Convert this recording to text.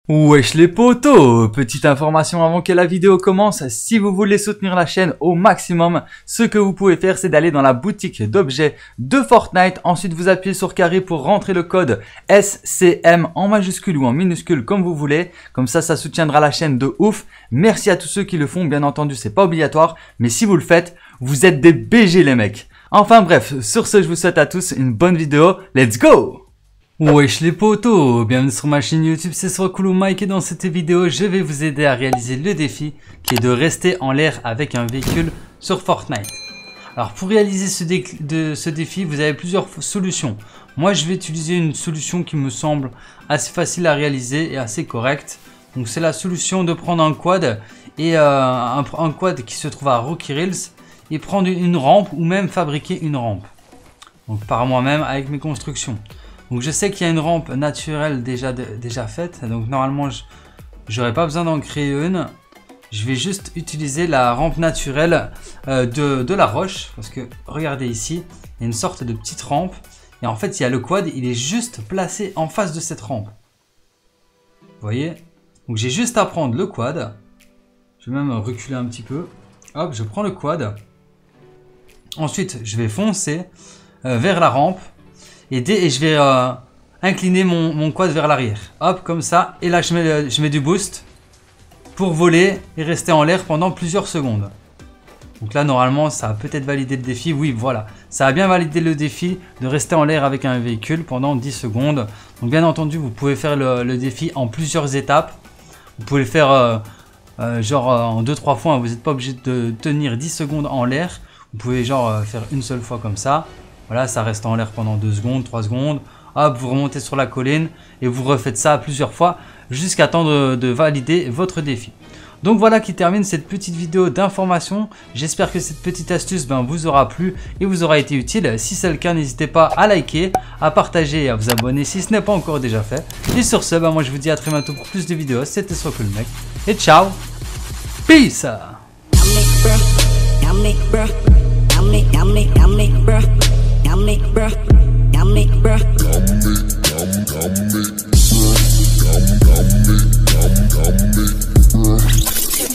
Wesh les potos, petite information avant que la vidéo commence, si vous voulez soutenir la chaîne au maximum, ce que vous pouvez faire c'est d'aller dans la boutique d'objets de Fortnite, ensuite vous appuyez sur carré pour rentrer le code SCM en majuscule ou en minuscule comme vous voulez, comme ça soutiendra la chaîne de ouf. Merci à tous ceux qui le font, bien entendu c'est pas obligatoire, mais si vous le faites, vous êtes des BG les mecs. Enfin bref, sur ce je vous souhaite à tous une bonne vidéo, let's go! Wesh les potos, bienvenue sur ma chaîne YouTube, c'est Swakulu Mike et dans cette vidéo je vais vous aider à réaliser le défi qui est de rester en l'air avec un véhicule sur Fortnite. Alors pour réaliser ce défi vous avez plusieurs solutions. Moi je vais utiliser une solution qui me semble assez facile à réaliser et assez correcte. Donc c'est la solution de prendre un quad et un quad qui se trouve à Rocky Hills et prendre une rampe ou même fabriquer une rampe. Donc par moi-même avec mes constructions. Donc je sais qu'il y a une rampe naturelle déjà faite, donc normalement j'aurais pas besoin d'en créer une. Je vais juste utiliser la rampe naturelle de la roche, parce que regardez ici, il y a une sorte de petite rampe, et en fait il y a le quad, il est juste placé en face de cette rampe. Vous voyez? Donc j'ai juste à prendre le quad, je vais même reculer un petit peu, hop je prends le quad, ensuite je vais foncer vers la rampe, et je vais incliner mon quad vers l'arrière. Hop, comme ça. Et là, je mets du boost pour voler et rester en l'air pendant plusieurs secondes. Donc là, normalement, ça a peut-être validé le défi. Oui, voilà. Ça a bien validé le défi de rester en l'air avec un véhicule pendant 10 secondes. Donc bien entendu, vous pouvez faire le défi en plusieurs étapes. Vous pouvez le faire genre en 2-3 fois. Vous n'êtes pas obligé de tenir 10 secondes en l'air. Vous pouvez genre faire une seule fois comme ça. Voilà, ça reste en l'air pendant 2 secondes, 3 secondes. Hop, vous remontez sur la colline et vous refaites ça plusieurs fois jusqu'à temps de valider votre défi. Donc voilà qui termine cette petite vidéo d'information. J'espère que cette petite astuce vous aura plu et vous aura été utile. Si c'est le cas, n'hésitez pas à liker, à partager et à vous abonner si ce n'est pas encore déjà fait. Et sur ce, moi je vous dis à très bientôt pour plus de vidéos. C'était Swakulu Mike et ciao, peace! Bruh.